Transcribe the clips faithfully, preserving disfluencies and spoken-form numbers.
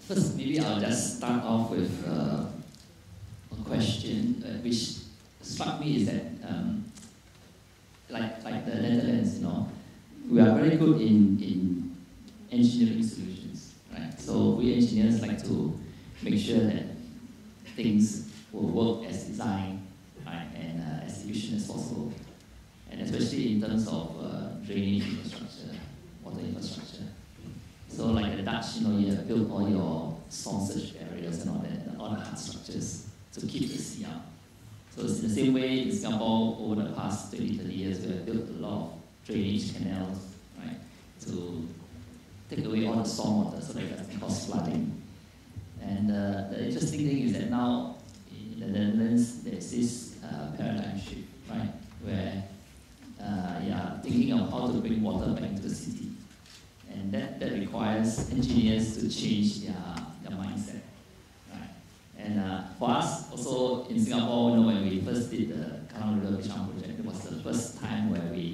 first, maybe I'll just start off with uh, a question uh, which struck me is that, um, like, like the Netherlands, you know, we are very good in, in engineering solutions, right? So we engineers like to make sure that things will work as designed, right, and uh, as efficient as possible, and especially in terms of uh, drainage infrastructure, water infrastructure. So like the Dutch, you know, you have built all your storm surge barriers and all that, all the hard structures to keep the sea out. So it's in the same way in Singapore, over the past twenty, thirty years, we have built a lot of drainage canals, right, to take away all the storm water so that it doesn't cause flooding. And uh, the interesting thing is that now in the Netherlands, there's this uh, paradigm shift, right, where uh, yeah, thinking of how to bring water back into the city. And that, that requires engineers to change their, their mindset. Right? And uh, for us, also in Singapore, you know, when we first did the Canal River Bisham project, it was the first time where we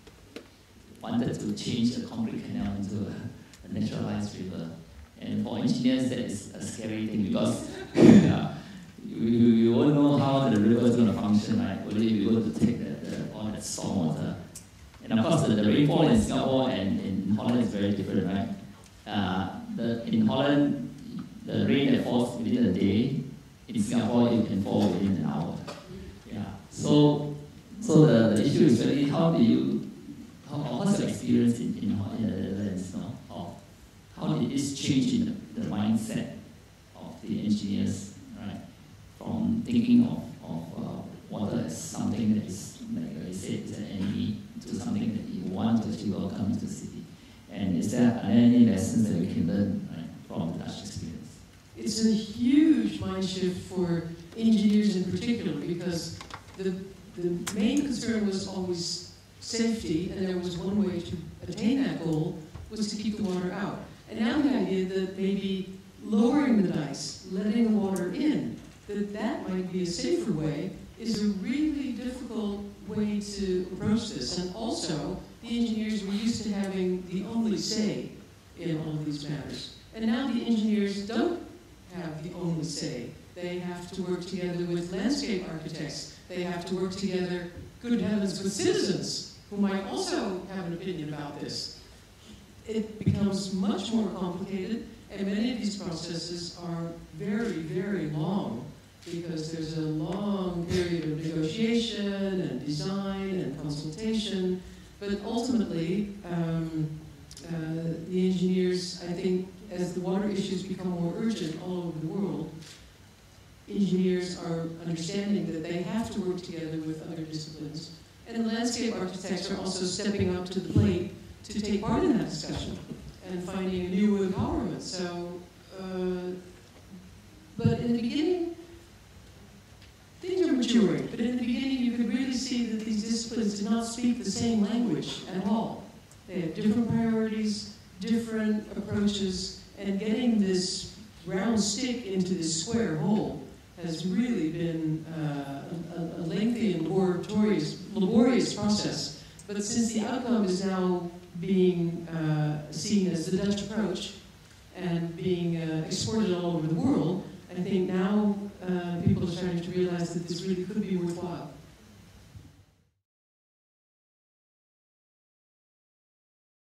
wanted to change a concrete canal into a, a naturalized river. And for engineers, that is a scary thing because yeah, we, we won't know how the river is going to function, right? Only we're going to take the, the, all that storm water. And of course, the, the rainfall in Singapore and in Holland is very different, right? Uh, the, in Holland, the rain that falls within a day, in Singapore, it can fall within an hour. Yeah. So, so the, the issue is really how do you, how, what's your experience in, in, in the Netherlands? You know? How, how did this change in the, the mindset of the engineers, right? From thinking of, of uh, water as something that is, like I said, is an enemy, to something that you want to actually welcome to the city. And is there are there any lessons that we can learn, right, from the Dutch experience? It's a huge mind shift for engineers in particular because the, the main concern was always safety, and there was one way to attain that goal was to keep the water out. And now the idea that maybe lowering the dikes, letting the water in, that that might be a safer way is a really difficult way to approach this. And also, the engineers were used to having the only say in all of these matters. And now the engineers don't have the only say. They have to work together with landscape architects. They have to work together, good heavens, with citizens who might also have an opinion about this. It becomes much more complicated, and many of these processes are very, very long, because there's a long period of negotiation and design and consultation. But ultimately, um, uh, the engineers, I think, as the water issues become more urgent all over the world, engineers are understanding that they have to work together with other disciplines. And landscape architects are also stepping up to the plate to take part in that discussion and finding a new empowerment. So, uh, but in the beginning, things are maturing, but in the beginning you could really see that these disciplines did not speak the same language at all. They had different priorities, different approaches, and getting this round stick into this square hole has really been uh, a, a lengthy and laborious, laborious process. But since the outcome is now being uh, seen as the Dutch approach and being uh, exported all over the world, I think now uh, people are starting to realize that this really could be worthwhile.